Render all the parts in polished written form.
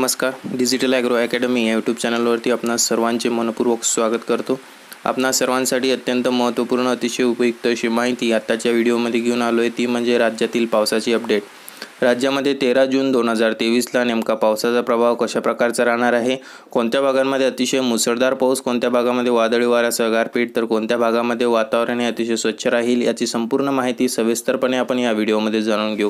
नमस्कार. Digital agro academy या YouTube चॅनलवरती आपणा सर्वांचे मनपूर्वक स्वागत करतो. आपणा सर्वांसाठी अत्यंत महत्त्वपूर्ण अतिशय उपयुक्त अशी माहिती आत्ताच्या व्हिडिओमध्ये घेऊन आलो आहे, ती म्हणजे राज्यातील पावसाची अपडेट. राज्यामध्ये 13 जून 2023ला नेमका पावसाचा प्रभाव कशा प्रकारचा राहणार आहे, कोणत्या भागांमध्ये अतिशय मुसळधार पाऊस, कोणत्या भागामध्ये वादळी वाऱ्यासह गारपीट, तर कोणत्या भागामध्ये वातावरण हे अतिशय स्वच्छ राहील, याची संपूर्ण माहिती सविस्तरपणे आपण या व्हिडिओमध्ये जाणून घेऊ.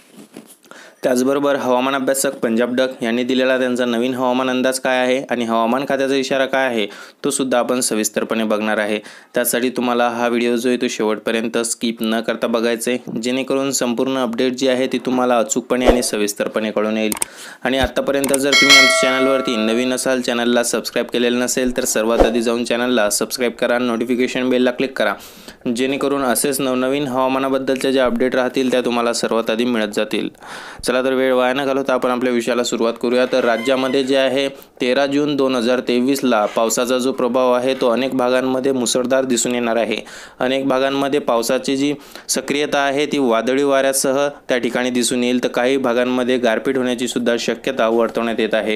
त्याचबरोबर हवामान अभ्यासक पंजाब डक यांनी दिलेला त्यांचा नवीन हवामान अंदाज काय आहे आणि हवामान खात्याचा इशारा काय आहे तो सुद्धा आपण सविस्तरपणे बघणार आहे. त्यासाठी तुम्हाला हा व्हिडिओ जो आहे तो शेवटपर्यंत स्किप न करता बघायचा आहे, जेणेकरून संपूर्ण अपडेट जी आहे ती तुम्हाला अचूकपणे आणि सविस्तरपणे कळून येईल. आणि आत्तापर्यंत जर तुम्ही आमच्या चॅनलवरती नवीन असाल, चॅनलला सबस्क्राईब केलेलं नसेल, तर सर्वात आधी जाऊन चॅनलला सबस्क्राईब करा, नोटिफिकेशन बेलला क्लिक करा, जेणेकरून असेच नवनवीन हवामानाबद्दलच्या ज्या अपडेट राहतील त्या तुम्हाला सर्वात आधी मिळत जातील. चला तर वेळ वाया न घालवता आपण आपल्या विषयाला सुरुवात करूया. तर राज्यामध्ये जे आहे 13 जून 2023ला पावसाचा जो प्रभाव आहे तो अनेक भागांमध्ये मुसळधार दिसून येणार आहे. अनेक भागांमध्ये पावसाची जी सक्रियता आहे ती वादळी वाऱ्यासह त्या ठिकाणी दिसून येईल, तर काही भागांमध्ये गारपीट होण्याची सुद्धा शक्यता वर्तवण्यात येत आहे.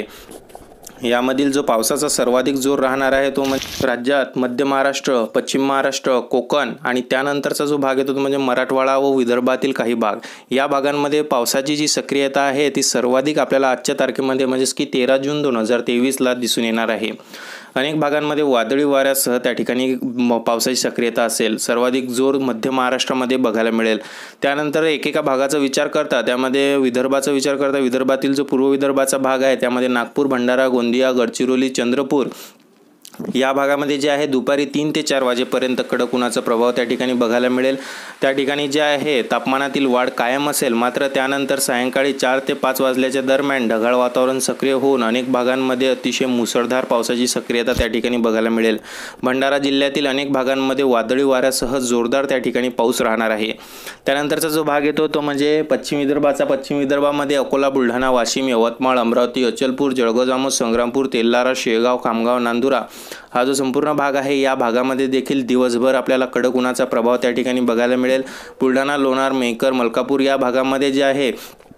यामधील जो पावसाचा सर्वाधिक जोर राहणार आहे तो म्हणजे राज्यात मध्य महाराष्ट्र, पश्चिम महाराष्ट्र, कोकण आणि त्यानंतरचा जो भाग येतो तो म्हणजे मराठवाडा व विदर्भातील काही भाग. या भागांमध्ये पावसाची जी सक्रियता आहे ती सर्वाधिक आपल्याला आजच्या तारखेमध्ये म्हणजेच की 13 जून 2023ला दिसून येणार आहे. अनेक भागांमध्ये वादळी वाऱ्यासह त्या ठिकाणी पावसाची सक्रियता असेल. सर्वाधिक जोर मध्य महाराष्ट्रामध्ये बघायला मिळेल. त्यानंतर एकेका भागाचा विचार करता त्यामध्ये विदर्भाचा विचार करता विदर्भातील जो पूर्व विदर्भाचा भाग आहे त्यामध्ये नागपूर, भंडारा, गोंदिया, गडचिरोली, चंद्रपूर या भागामध्ये जे आहे दुपारी 3 ते 4 वाजेपर्यंत कडक उन्हाचा प्रभाव त्या ठिकाणी बघायला मिळेल. त्या ठिकाणी जे आहे तापमानातील वाढ कायम असेल, मात्र त्यानंतर सायंकाळी 4 ते 5 वाजल्याच्या दरम्यान ढगाळ वातावरण सक्रिय होऊन अनेक भागांमध्ये अतिशय मुसळधार पावसाची सक्रियता त्या ठिकाणी बघायला मिळेल. भंडारा जिल्ह्यातील अनेक भागांमध्ये वादळी वाऱ्यासह जोरदार त्या ठिकाणी पाऊस राहणार आहे. त्यानंतरचा जो भाग येतो तो म्हणजे पश्चिम विदर्भाचा. पश्चिम विदर्भामध्ये अकोला, बुलढाणा, वाशिम, यवतमाळ, अमरावती, अचलपूर, जळगाव, जामोद, संग्रामपूर, तेल्हारा, शेगाव, खामगाव, नांदुरा हा जो संपूर्ण भाग आहे या भागामध्ये देखील दिवसभर आपल्याला कडक उन्हाचा प्रभाव त्या ठिकाणी बघायला मिळेल. बुलढाणा, लोणार, मेहकर, मलकापूर या भागामध्ये जे आहे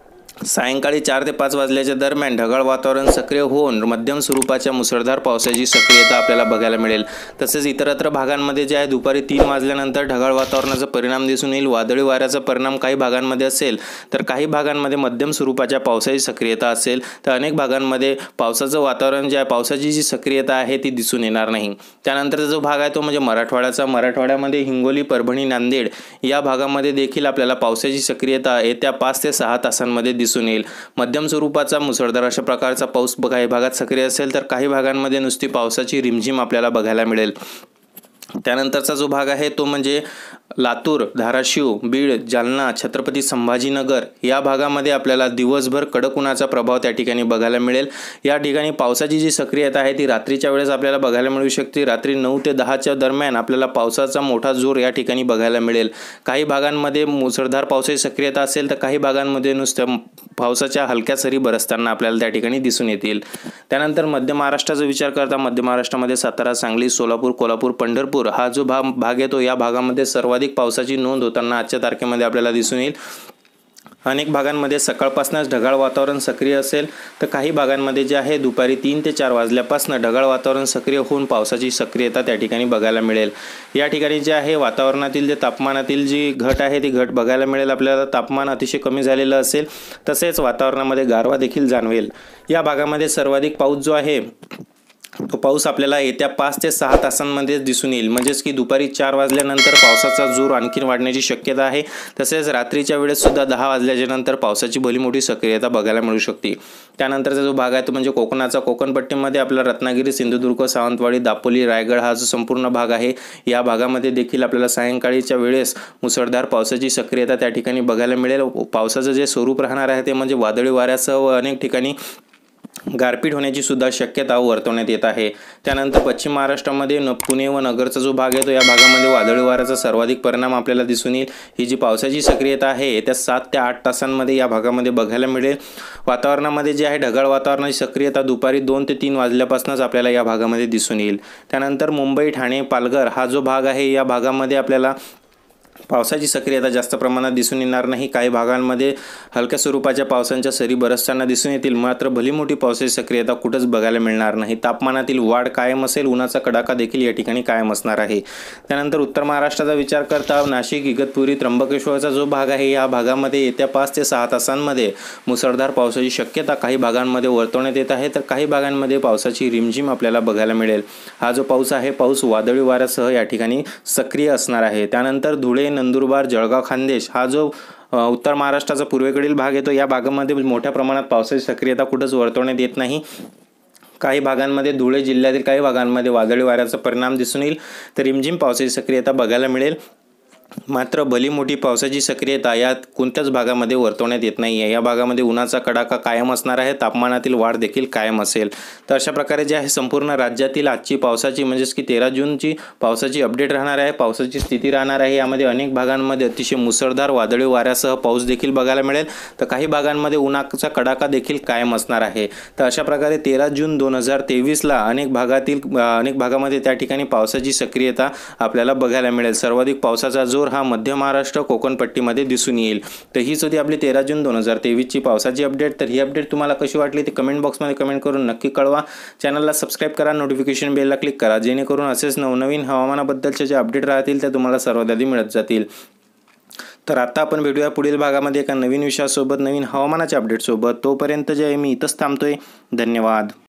सायंकाळी 4 ते 5 वाजल्याच्या दरम्यान ढगाळ वातावरण सक्रिय होऊन मध्यम स्वरूपाच्या मुसळधार पावसाची सक्रियता आपल्याला बघायला मिळेल. तसेच इतरत्र भागांमध्ये जे आहे दुपारी 3 वाजल्यानंतर ढगाळ वातावरणाचा परिणाम दिसून येईल. वादळी वाऱ्याचा परिणाम काही भागांमध्ये असेल, तर काही भागांमध्ये मध्यम स्वरूपाच्या पावसाची सक्रियता असेल, तर अनेक भागांमध्ये पावसाचं वातावरण जे आहे पावसाची जी सक्रियता आहे ती दिसून येणार नाही. त्यानंतरचा जो भाग आहे तो म्हणजे मराठवाड्याचा. मराठवाड्यामध्ये हिंगोली, परभणी, नांदेड या भागामध्ये देखील आपल्याला पावसाची सक्रियता येत्या 5 ते 6 तासांमध्ये दिसून येईल. मध्यम स्वरूपाचा मुसळधार अशा प्रकारचा पाऊस काही भागात सक्रिय असेल, तर काही भागांमध्ये नुसती पावसाची रिमझिम आपल्याला बघायला मिळेल. त्यानंतरचा जो भाग आहे तो म्हणजे लातूर, धाराशिव, बीड, जालना, छत्रपती संभाजीनगर या भागामध्ये आपल्याला दिवसभर कडक उन्हाचा प्रभाव त्या ठिकाणी बघायला मिळेल. या ठिकाणी पावसाची जी सक्रियता आहे ती रात्रीच्या वेळेस आपल्याला बघायला मिळू शकते. रात्री 9 ते 10च्या दरम्यान आपल्याला पावसाचा मोठा जोर या ठिकाणी बघायला मिळेल. काही भागांमध्ये मुसळधार पावसाची सक्रियता असेल, तर काही भागांमध्ये नुसतं पावसाच्या हलक्या सरी बरसताना आपल्याला त्या ठिकाणी दिसून येतील. त्यानंतर मध्य महाराष्ट्राचा विचार करता मध्य महाराष्ट्रामध्ये सातारा, सांगली, सोलापूर, कोल्हापूर, पंढरपूर हा जो भाग येतो या भागामध्ये सर्वाधिक पावसाची नोंद होताना आजच्या तारखेमध्ये आपल्याला दिसून येईल. अनेक भागांमध्ये सकाळपासूनच ढगाळ वातावरण सक्रिय असेल, तर काही भागांमध्ये जे आहे दुपारी 3 ते 4 वाजल्यापासून ढगाळ वातावरण सक्रिय होऊन पावसाची सक्रियता त्या ठिकाणी बघायला मिळेल. या ठिकाणी जे आहे वातावरणातील जे तापमानातील जी घट आहे ती घट बघायला मिळेल. आपल्याला तापमान अतिशय कमी झालेलं असेल, तसेच वातावरणामध्ये गारवा देखील जाणवेल. या भागामध्ये सर्वाधिक पाऊस जो आहे तो पाऊस आपल्याला येत्या 5 ते 6 तासांमध्ये दिसून येईल. म्हणजेच की दुपारी 4 वाजल्यानंतर पावसाचा जोर आणखीन वाढण्याची शक्यता आहे. तसेच रात्रीच्या वेळेस सुद्धा 10 वाजल्याच्या नंतर पावसाची भली मोठी सक्रियता बघायला मिळू शकते. त्यानंतरचा जो भाग आहे तो म्हणजे कोकणाचा. कोकणपट्टीमध्ये आपला रत्नागिरी, सिंधुदुर्ग, सावंतवाडी, दापोली, रायगड हा जो संपूर्ण भाग आहे या भागामध्ये देखील आपल्याला सायंकाळीच्या वेळेस मुसळधार पावसाची सक्रियता त्या ठिकाणी बघायला मिळेल. पावसाचं जे स्वरूप राहणार आहे ते म्हणजे वादळी वाऱ्यासह व अनेक ठिकाणी गारपीट होण्याची सुद्धा शक्यता वर्तवण्यात येत आहे. त्यानंतर पश्चिम महाराष्ट्रामध्ये पुणे व नगरचा जो भाग आहे तो या भागामध्ये वादळी वाऱ्याचा सर्वाधिक परिणाम आपल्याला दिसून येईल. ही जी पावसाची सक्रियता आहे त्या 7 ते 8 तासांमध्ये या भागामध्ये बघायला मिळेल. वातावरणामध्ये जे आहे ढगाळ वातावरणाची सक्रियता दुपारी 2 ते 3 वाजल्यापासूनच आपल्याला या भागामध्ये दिसून येईल. त्यानंतर मुंबई, ठाणे, पालघर हा जो भाग आहे या भागामध्ये आपल्याला पावसाची सक्रियता जास्त प्रमाणात दिसून येणार नाही। काही भागांमध्ये हलक्या स्वरूपाच्या पावसांच्या सरी बरसताना दिसून येतील, मात्र भली मोठी पावसाची सक्रियता कुठंच बघायला मिळणार नाही। तापमानातील वाढ कायम असेल, उन्हाचा कडाका देखील या ठिकाणी कायम असणार आहे। त्यानंतर उत्तर महाराष्ट्राचा विचार करता नाशिक, इगतपुरी, त्र्यंबकेश्वरचा जो भाग आहे या भागामध्ये येत्या 5 ते 6 तासांमध्ये मुसळधार पावसाची शक्यता काही भागांमध्ये वर्तवण्यात येत आहे, तर काही भागांमध्ये पावसाची रिमझिम आपल्याला बघायला मिळेल। हा जो पाऊस आहे पाऊस वादळी वाऱ्यासह या ठिकाणी सक्रिय असणार आहे। त्यानंतर धुळे, नंदुरबार, जळगाव, खान्देश हा जो उत्तर महाराष्ट्राचा पूर्वेकडील भाग येतो या भागामध्ये मोठ्या प्रमाणात पावसाची सक्रियता कुठंच वर्तवण्यात येत नाही। काही भागांमध्ये धुळे जिल्ह्यातील काही भागांमध्ये वादळी वाऱ्याचा परिणाम दिसून येईल, तर रिमझिम पावसाची सक्रियता बघायला मिळेल, मात्र भली मोठी पावसाची सक्रियता यात कोणत्याच भागामध्ये वर्तवण्यात येत नाही आहे। या भागामध्ये उन्हाचा कडाका कायम असणार आहे, तापमानातील वाढ देखील कायम असेल। तर अशा प्रकारे जे आहे संपूर्ण राज्यातील आजची पावसाची म्हणजेच की 13 जूनची पावसाची अपडेट राहणार आहे, पावसाची स्थिती राहणार आहे। यामध्ये अनेक भागांमध्ये अतिशय मुसळधार वादळी वाऱ्यासह पाऊस देखील बघायला मिळेल, तर काही भागांमध्ये उन्हाचा कडाका देखील कायम असणार आहे। तर अशा प्रकारे 13 जून 2023ला अनेक भागामध्ये त्या ठिकाणी पावसाची सक्रियता आपल्याला बघायला मिळेल। सर्वाधिक पावसाचा जोर हा मध्य महाराष्ट्र कोकण पट्टीमध्ये दिसून येईल। तर हीच होती आपली 13 जून 2023ची पावसाची अपडेट। तर ही अपडेट तुम्हाला कशी वाटली ते कमेंट बॉक्समध्ये कमेंट करून नक्की कळवा। चॅनलला सबस्क्राईब करा, नोटिफिकेशन बेलला क्लिक करा, जेणेकरून असेच नवनवीन हवामानाबद्दलचे जे अपडेट राहतील ते तुम्हाला सर्वात आधी मिळत जातील। तर आता आपण भेटूया पुढील भागामध्ये एका नवीन विषयासोबत, नवीन हवामानाच्या अपडेटसोबत। तोपर्यंत जे आहे मी इथंच थांबतोय। धन्यवाद।